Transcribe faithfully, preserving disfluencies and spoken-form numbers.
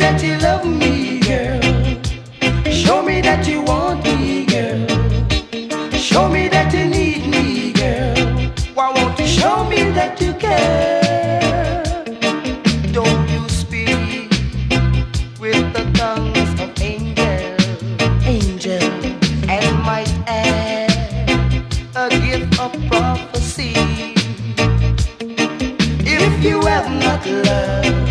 that you love me, girl. Show me that you want me, girl. Show me that you need me, girl. Why won't you show me that you care? Don't you speak with the tongues of angel, angel, and might add a gift of prophecy. If you have not loved